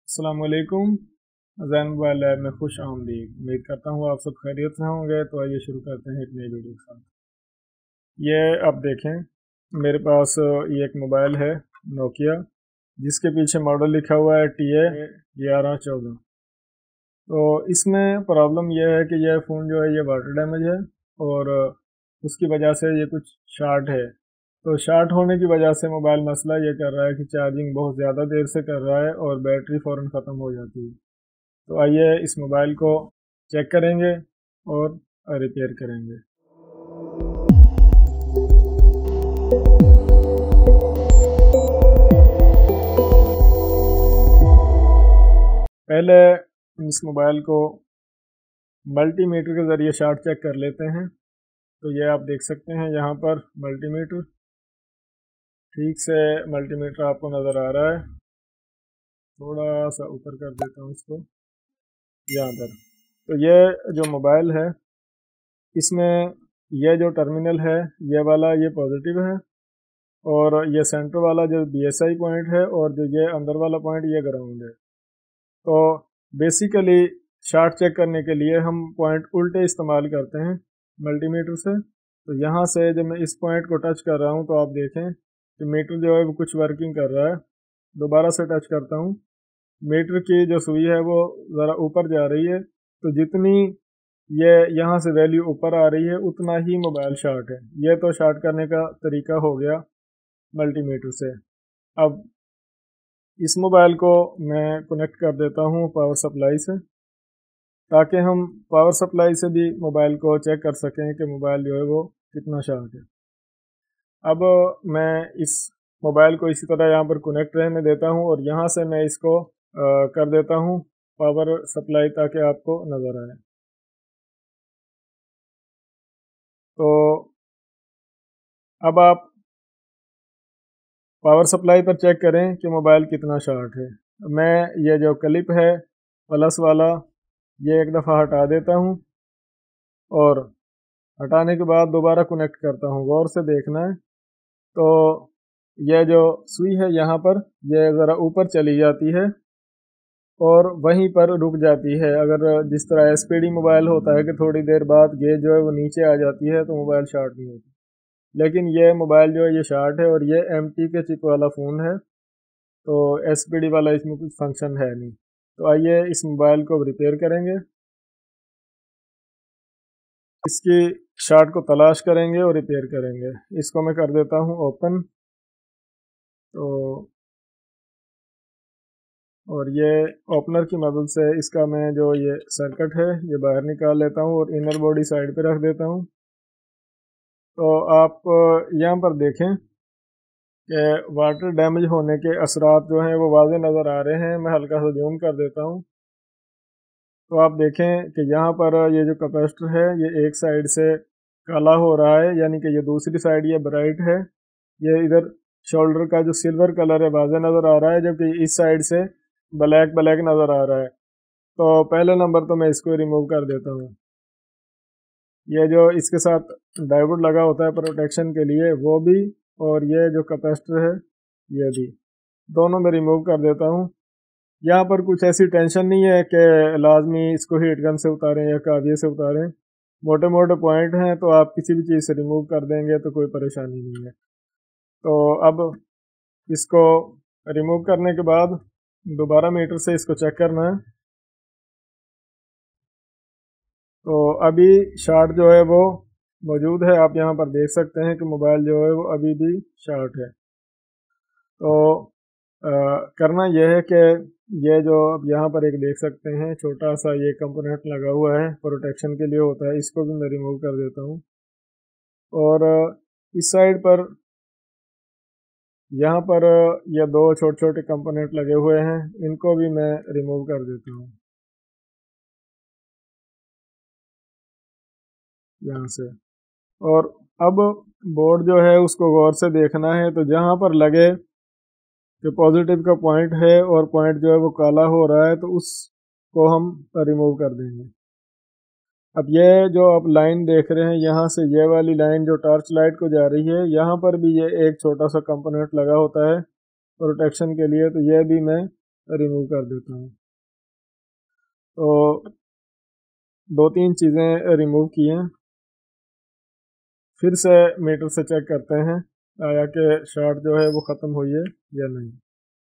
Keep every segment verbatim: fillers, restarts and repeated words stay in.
अस्सलाम वालेकुम। Jain mobile lab में खुश आमदीद। उम्मीद करता हूँ आप सब खैरियत से होंगे। तो आइए शुरू करते हैं एक नई वीडियो के साथ। ये आप देखें, मेरे पास ये एक मोबाइल है नोकिया, जिसके पीछे मॉडल लिखा हुआ है टी ए ग्यारह चौदह। तो इसमें प्रॉब्लम यह है कि यह फ़ोन जो है ये वाटर डैमेज है और उसकी वजह से ये कुछ शार्ट है। तो शार्ट होने की वजह से मोबाइल मसला ये कर रहा है कि चार्जिंग बहुत ज़्यादा देर से कर रहा है और बैटरी फ़ौरन ख़त्म हो जाती है। तो आइए इस मोबाइल को चेक करेंगे और रिपेयर करेंगे। पहले इस मोबाइल को मल्टीमीटर के ज़रिए शार्ट चेक कर लेते हैं। तो ये आप देख सकते हैं यहाँ पर मल्टीमीटर, ठीक से मल्टीमीटर आपको नज़र आ रहा है। थोड़ा सा ऊपर कर देता हूँ इसको यहाँ पर। तो ये जो मोबाइल है इसमें ये जो टर्मिनल है ये वाला ये पॉजिटिव है और ये सेंटर वाला जो बी एस आई पॉइंट है और जो ये अंदर वाला पॉइंट ये ग्राउंड है। तो बेसिकली शार्ट चेक करने के लिए हम पॉइंट उल्टे इस्तेमाल करते हैं मल्टीमीटर से। तो यहाँ से जब मैं इस पॉइंट को टच कर रहा हूँ तो आप देखें कि मीटर जो है वो कुछ वर्किंग कर रहा है। दोबारा से टच करता हूँ, मीटर की जो सुई है वो ज़रा ऊपर जा रही है। तो जितनी ये यहाँ से वैल्यू ऊपर आ रही है उतना ही मोबाइल शार्ट है। ये तो शार्ट करने का तरीका हो गया मल्टीमीटर से। अब इस मोबाइल को मैं कनेक्ट कर देता हूँ पावर सप्लाई से, ताकि हम पावर सप्लाई से भी मोबाइल को चेक कर सकें कि मोबाइल जो है वो कितना शार्ट है। अब मैं इस मोबाइल को इसी तरह यहाँ पर कनेक्ट रहने देता हूँ और यहाँ से मैं इसको आ, कर देता हूँ पावर सप्लाई, ताकि आपको नज़र आए। तो अब आप पावर सप्लाई पर चेक करें कि मोबाइल कितना शार्ट है। मैं ये जो क्लिप है प्लस वाला ये एक दफ़ा हटा देता हूँ और हटाने के बाद दोबारा कनेक्ट करता हूँ। गौर से देखना है। तो यह जो सुई है यहाँ पर यह ज़रा ऊपर चली जाती है और वहीं पर रुक जाती है। अगर जिस तरह एस पी डी मोबाइल होता है कि थोड़ी देर बाद गेज जो है वो नीचे आ जाती है तो मोबाइल शार्ट नहीं होती, लेकिन ये मोबाइल जो है ये शार्ट है और ये एम टी के चिप वाला फ़ोन है। तो एस पी डी वाला इसमें कुछ फंक्शन है नहीं। तो आइए इस मोबाइल को रिपेयर करेंगे, इसकी शार्ट को तलाश करेंगे और रिपेयर करेंगे। इसको मैं कर देता हूँ ओपन। तो और ये ओपनर की मदद से इसका मैं जो ये सर्किट है ये बाहर निकाल लेता हूँ और इनर बॉडी साइड पे रख देता हूँ। तो आप यहाँ पर देखें कि वाटर डैमेज होने के असरात जो हैं वो वाज़े नज़र आ रहे हैं। मैं हल्का सा जूम कर देता हूँ। तो आप देखें कि यहाँ पर ये जो कैपेसिटर है ये एक साइड से काला हो रहा है, यानी कि ये दूसरी साइड ये ब्राइट है। ये इधर शोल्डर का जो सिल्वर कलर है वाज़े नज़र आ रहा है, जबकि इस साइड से ब्लैक ब्लैक नज़र आ रहा है। तो पहले नंबर तो मैं इसको रिमूव कर देता हूँ। ये जो इसके साथ डायोड लगा होता है प्रोटेक्शन के लिए वो भी, और ये जो कैपेसिटर है ये भी, दोनों में रिमूव कर देता हूँ। यहाँ पर कुछ ऐसी टेंशन नहीं है कि लाजमी इसको हीट गन से उतारें या काविये से उतारें। मोटे मोटे पॉइंट हैं तो आप किसी भी चीज़ से रिमूव कर देंगे तो कोई परेशानी नहीं है। तो अब इसको रिमूव करने के बाद दोबारा मीटर से इसको चेक करना है। तो अभी शार्ट जो है वो मौजूद है। आप यहाँ पर देख सकते हैं कि मोबाइल जो है वो अभी भी शार्ट है। तो आ, करना यह है कि ये जो अब यहाँ पर एक देख सकते हैं छोटा सा ये कंपोनेंट लगा हुआ है, प्रोटेक्शन के लिए होता है, इसको भी मैं रिमूव कर देता हूँ। और इस साइड पर यहाँ पर ये दो छोटे छोटे कंपोनेंट लगे हुए हैं, इनको भी मैं रिमूव कर देता हूँ यहाँ से। और अब बोर्ड जो है उसको गौर से देखना है। तो जहाँ पर लगे कि पॉजिटिव का पॉइंट है और पॉइंट जो है वो काला हो रहा है तो उसको हम रिमूव कर देंगे। अब ये जो आप लाइन देख रहे हैं यहाँ से ये वाली लाइन जो टॉर्च लाइट को जा रही है, यहाँ पर भी ये एक छोटा सा कंपोनेंट लगा होता है प्रोटेक्शन के लिए, तो ये भी मैं रिमूव कर देता हूँ। तो दो तीन चीज़ें रिमूव की हैं, फिर से मीटर से चेक करते हैं आया कि शॉर्ट जो है वो ख़त्म हुई है या नहीं।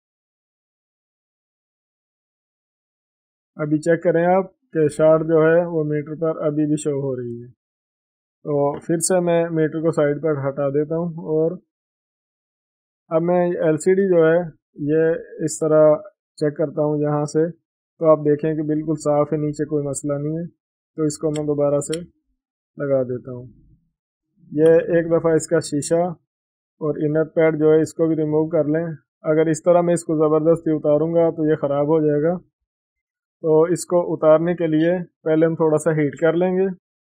अभी चेक करें आप कि शॉर्ट जो है वो मीटर पर अभी भी शो हो रही है। तो फिर से मैं मीटर को साइड पर हटा देता हूँ और अब मैं एलसीडी जो है ये इस तरह चेक करता हूँ यहाँ से। तो आप देखें कि बिल्कुल साफ़ है, नीचे कोई मसला नहीं है। तो इसको मैं दोबारा से लगा देता हूँ। ये एक दफ़ा इसका शीशा और इनर पैड जो है इसको भी रिमूव कर लें। अगर इस तरह मैं इसको ज़बरदस्ती उतारूँगा तो ये ख़राब हो जाएगा। तो इसको उतारने के लिए पहले हम थोड़ा सा हीट कर लेंगे।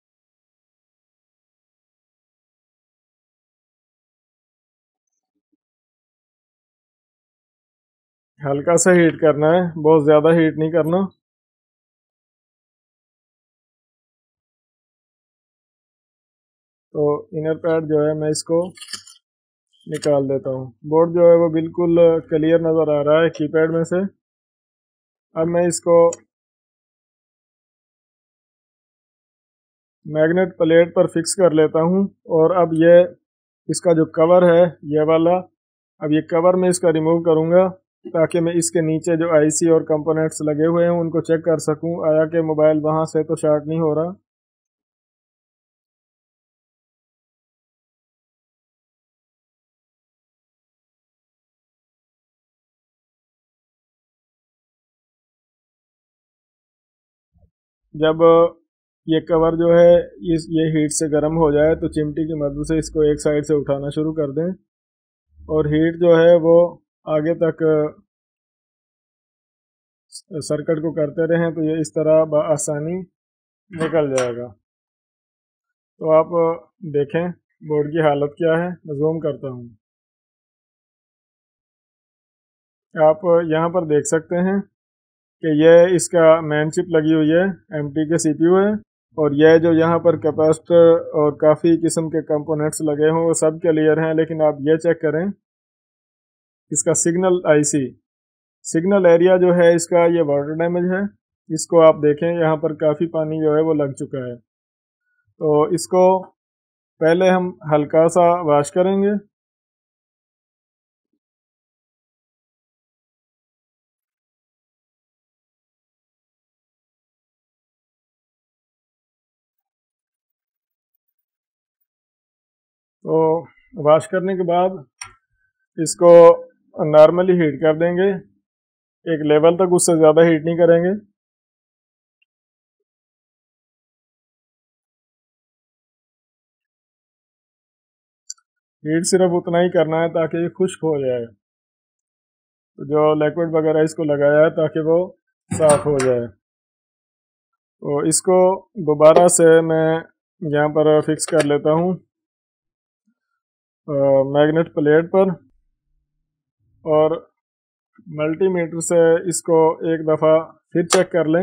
हल्का सा हीट करना है, बहुत ज़्यादा हीट नहीं करना। तो इनर पैड जो है मैं इसको निकाल देता हूँ। बोर्ड जो है वो बिल्कुल क्लियर नज़र आ रहा है कीपैड में से। अब मैं इसको मैग्नेट प्लेट पर फिक्स कर लेता हूँ और अब ये इसका जो कवर है ये वाला, अब ये कवर मैं इसका रिमूव करूँगा ताकि मैं इसके नीचे जो आईसी और कंपोनेंट्स लगे हुए हैं उनको चेक कर सकूँ आया कि मोबाइल वहाँ से तो शॉर्ट नहीं हो रहा। जब ये कवर जो है इस ये हीट से गर्म हो जाए तो चिमटी की मदद से इसको एक साइड से उठाना शुरू कर दें और हीट जो है वो आगे तक सर्किट को करते रहें तो ये इस तरह बआसानी निकल जाएगा। तो आप देखें बोर्ड की हालत क्या है, मैं जूम करता हूँ। आप यहाँ पर देख सकते हैं कि ये इसका मेन चिप लगी हुई है, एमटी के सीपीयू है और यह जो यहाँ पर कैपेसिटर और काफ़ी किस्म के कंपोनेंट्स लगे हों वो सब क्लियर हैं। लेकिन आप ये चेक करें इसका सिग्नल आईसी, सिग्नल एरिया जो है इसका ये वाटर डैमेज है। इसको आप देखें यहाँ पर काफ़ी पानी जो है वो लग चुका है। तो इसको पहले हम हल्का सा वॉश करेंगे। तो वॉश करने के बाद इसको नॉर्मली हीट कर देंगे, एक लेवल तक, उससे ज़्यादा हीट नहीं करेंगे। हीट सिर्फ उतना ही करना है ताकि ये खुश्क हो जाए, तो जो लिक्विड वगैरह इसको लगाया है ताकि वो साफ़ हो जाए। तो इसको दोबारा से मैं यहाँ पर फिक्स कर लेता हूँ मैग्नेट प्लेट पर और मल्टीमीटर से इसको एक दफ़ा फिर चेक कर लें।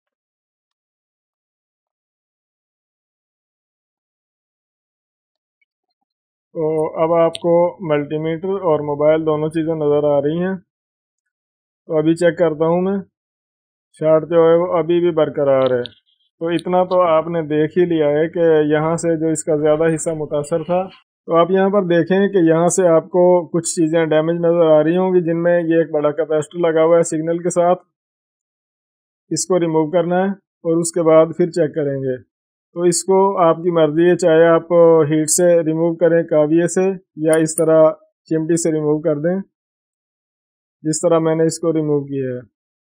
तो अब आपको मल्टीमीटर और मोबाइल दोनों चीज़ें नज़र आ रही हैं। तो अभी चेक करता हूँ मैं, शॉर्ट जो है वो अभी भी बरकरार है। तो इतना तो आपने देख ही लिया है कि यहाँ से जो इसका ज़्यादा हिस्सा मुतासर था। तो आप यहाँ पर देखें कि यहाँ से आपको कुछ चीज़ें डैमेज नज़र आ रही होंगी, जिनमें ये एक बड़ा कैपेसिटर लगा हुआ है सिग्नल के साथ। इसको रिमूव करना है और उसके बाद फिर चेक करेंगे। तो इसको आपकी मर्ज़ी है, चाहे आप हीट से रिमूव करें काविये से या इस तरह चिमटी से रिमूव कर दें जिस तरह मैंने इसको रिमूव किया है।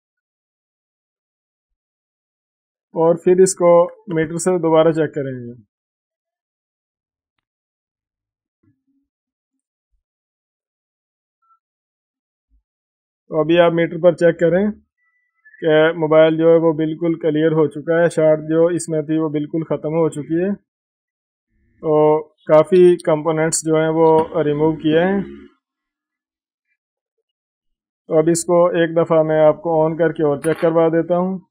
और फिर इसको मीटर से दोबारा चेक करेंगे। तो अभी आप मीटर पर चेक करें कि मोबाइल जो है वो बिल्कुल क्लियर हो चुका है, शॉर्ट जो इसमें थी वो बिल्कुल ख़त्म हो चुकी है। तो काफ़ी कंपोनेंट्स जो हैं वो रिमूव किए हैं। तो अब इसको एक दफ़ा मैं आपको ऑन करके और चेक करवा देता हूँ।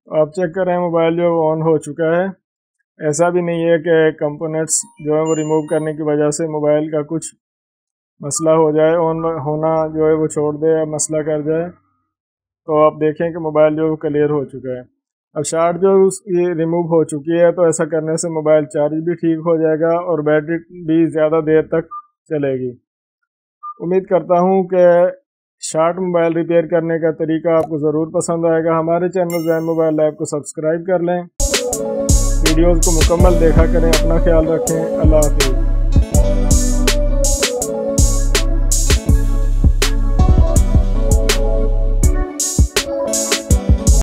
आप चेक करें मोबाइल जो ऑन हो चुका है। ऐसा भी नहीं है कि कंपोनेंट्स जो है वो रिमूव करने की वजह से मोबाइल का कुछ मसला हो जाए, ऑन होना जो है वो छोड़ दे या मसला कर जाए। तो आप देखें कि मोबाइल जो क्लियर हो चुका है। अब शार्ट जो ये रिमूव हो चुकी है, तो ऐसा करने से मोबाइल चार्ज भी ठीक हो जाएगा और बैटरी भी ज़्यादा देर तक चलेगी। उम्मीद करता हूँ कि शार्ट मोबाइल रिपेयर करने का तरीका आपको ज़रूर पसंद आएगा। हमारे चैनल जैन मोबाइल लैब को सब्सक्राइब कर लें, वीडियोज़ को मुकम्मल देखा करें। अपना ख्याल रखें। अल्लाह हाफिज़।